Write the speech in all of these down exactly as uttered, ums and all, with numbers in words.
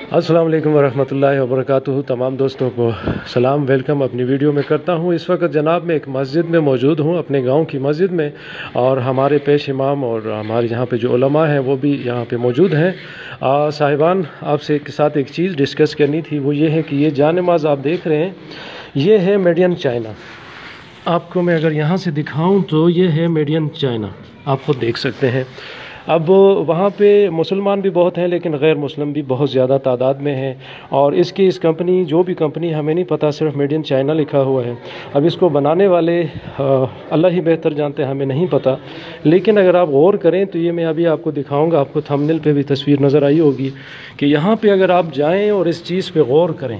السلام علیکم ورحمۃ اللہ وبرکاتہ۔ تمام دوستوں کو سلام، ویلکم اپنی ویڈیو میں کرتا ہوں۔ اس وقت جناب میں ایک مسجد میں موجود ہوں، اپنے گاؤں کی مسجد میں، اور ہمارے پیش امام اور ہمارے یہاں پہ جو علماء ہیں وہ بھی یہاں پہ موجود ہیں۔ صاحبان، آپ سے ایک ساتھ ایک چیز ڈسکس کرنی تھی، وہ یہ ہے کہ یہ جائے نماز آپ دیکھ رہے ہیں، یہ ہے میڈ ان چائنا۔ آپ کو میں اگر یہاں سے دکھاؤں تو یہ ہے میڈ ان چائنا، آپ خود دیکھ سکتے ہیں۔ اب وہاں پہ مسلمان بھی بہت ہیں لیکن غیر مسلم بھی بہت زیادہ تعداد میں ہیں، اور اس کی اس کمپنی جو بھی کمپنی ہمیں نہیں پتہ، صرف میڈ ان چائنا لکھا ہوا ہے۔ اب اس کو بنانے والے اللہ ہی بہتر جانتے ہیں، ہمیں نہیں پتہ، لیکن اگر آپ غور کریں تو یہ میں ابھی آپ کو دکھاؤں گا، آپ کو تھمبنیل پہ بھی تصویر نظر آئی ہوگی کہ یہاں پہ اگر آپ جائیں اور اس چیز پہ غور کریں،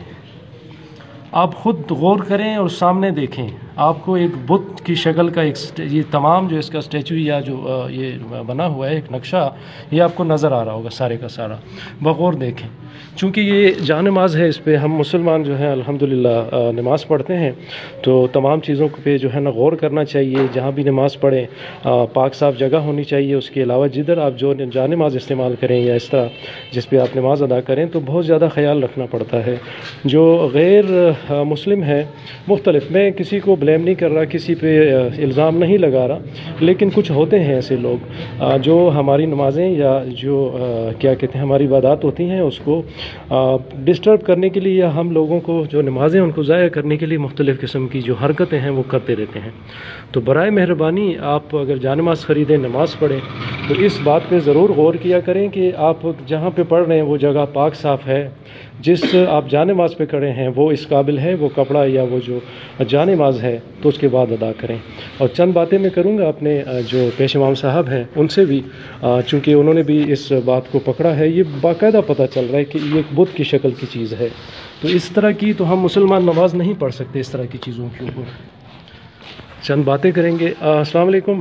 آپ خود غور کریں اور سامنے دیکھیں، آپ کو ایک بت کی شکل کا ایک یہ تمام جو اس کا اسٹیچو یا جو یہ بنا ہوا ہے ایک نقشہ، یہ آپ کو نظر آ رہا ہوگا سارے کا سارا، بغور دیکھیں۔ چونکہ یہ جائے نماز ہے، اس پہ ہم مسلمان جو ہیں الحمدللہ نماز پڑھتے ہیں، تو تمام چیزوں پہ جو ہے نا غور کرنا چاہیے۔ جہاں بھی نماز پڑھیں پاک صاف جگہ ہونی چاہیے، اس کے علاوہ جدھر آپ جو جائے نماز استعمال کریں یا اس طرح جس پہ آپ نماز ادا کریں تو بہت زیادہ خیال رکھنا پڑتا ہے۔ جو غیر مسلم ہے مختلف، میں کسی کو بلیم نہیں کر رہا، کسی پہ الزام نہیں لگا رہا، لیکن کچھ ہوتے ہیں ایسے لوگ جو ہماری نمازیں یا جو کیا کہتے ہیں ہماری عبادات ہوتی ہیں اس کو ڈسٹرب کرنے کے لیے، یا ہم لوگوں کو جو نمازیں ان کو ضائع کرنے کے لیے مختلف قسم کی جو حرکتیں ہیں وہ کرتے رہتے ہیں۔ تو برائے مہربانی آپ اگر جائے نماز خریدیں، نماز پڑھیں، تو اس بات پہ ضرور غور کیا کریں کہ آپ جہاں پہ پڑھ رہے ہیں وہ جگہ پاک صاف ہے، جس آپ جائے نماز پہ کھڑے ہیں وہ اس قابل ہے، وہ کپڑا یا وہ جو جائے نماز ہے تو اس کے بعد ادا کریں۔ اور چند باتیں میں کروں گا اپنے جو پیش امام صاحب ہیں ان سے بھی، چونکہ انہوں نے بھی اس بات کو پکڑا ہے، یہ باقاعدہ پتہ چل رہا ہے کہ یہ ایک بت کی شکل کی چیز ہے، تو اس طرح کی تو ہم مسلمان نماز نہیں پڑھ سکتے اس طرح کی چیزوں کے اوپر۔ چند باتیں کریں گے۔ السلام علیکم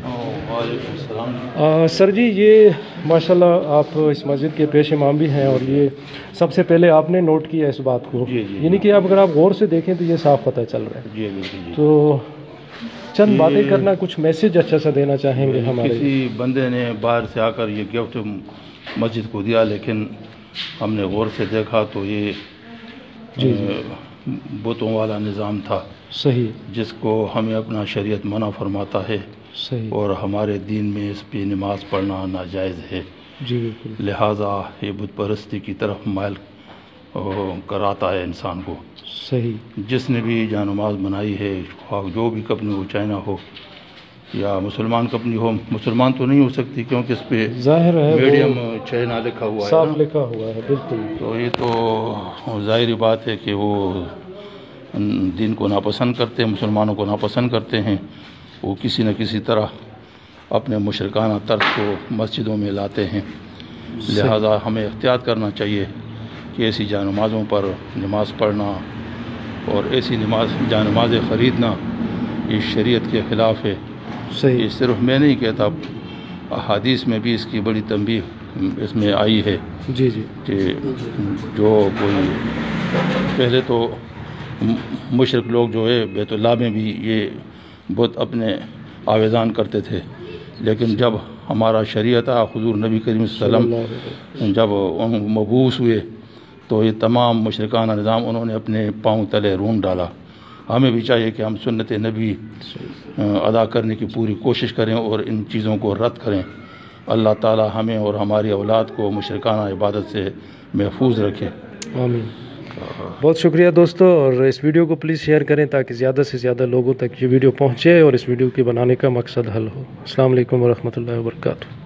سر جی، یہ ماشاءاللہ آپ اس مسجد کے پیش امام بھی ہیں، اور یہ سب سے پہلے آپ نے نوٹ کیا اس بات کو، جی جی یعنی کہ آپ اگر آپ غور سے دیکھیں تو یہ صاف پتہ چل رہا ہے۔ جی جی تو چند باتیں کرنا، کچھ میسج اچھا سا دینا چاہیں گے ہمارے؟ کسی بندے نے باہر سے آ کر یہ گفٹ مسجد کو دیا، لیکن ہم نے غور سے دیکھا تو یہ جی بتوں والا نظام تھا، صحیح، جس کو ہمیں اپنا شریعت منع فرماتا ہے، صحیح، اور ہمارے دین میں اس پہ نماز پڑھنا ناجائز ہے۔ جی بالکل، لہٰذا یہ بت پرستی کی طرف مائل کراتا ہے انسان کو۔ صحیح، جس نے بھی جائے نماز بنائی ہے، جو بھی کمپنی ہو، چائنا ہو یا مسلمان کمپنی ہو، مسلمان تو نہیں ہو سکتی کیونکہ اس پہ ظاہر ہے میڈیم چائنا لکھا ہوا ہے، صاف لکھا ہوا ہے، بالکل۔ تو یہ تو ظاہری بات ہے کہ وہ دین کو ناپسند کرتے ہیں، مسلمانوں کو ناپسند کرتے ہیں، وہ کسی نہ کسی طرح اپنے مشرکانہ طرز کو مسجدوں میں لاتے ہیں۔ لہذا ہمیں احتیاط کرنا چاہیے کہ ایسی جائے نمازوں پر نماز پڑھنا اور ایسی نماز جائے نمازیں خریدنا یہ شریعت کے خلاف ہے۔ صحیح، یہ صرف میں نہیں کہتا، احادیث میں بھی اس کی بڑی تنبیہ اس میں آئی ہے جی جی، کہ جو کوئی پہلے تو مشرک لوگ جو ہے بیت اللہ میں بھی یہ بت اپنے آویزان کرتے تھے، لیکن جب ہمارا شریعت حضور نبی کریم صلی اللہ علیہ وسلم جب مبعوث ہوئے تو یہ تمام مشرکانہ نظام انہوں نے اپنے پاؤں تلے رون ڈالا۔ ہمیں بھی چاہیے کہ ہم سنت نبی ادا کرنے کی پوری کوشش کریں اور ان چیزوں کو رد کریں۔ اللہ تعالی ہمیں اور ہماری اولاد کو مشرکانہ عبادت سے محفوظ رکھے، آمین۔ بہت شکریہ دوستو، اور اس ویڈیو کو پلیز شیئر کریں تاکہ زیادہ سے زیادہ لوگوں تک یہ ویڈیو پہنچے اور اس ویڈیو کے بنانے کا مقصد حل ہو۔ السلام علیکم ورحمۃ اللہ وبرکاتہ۔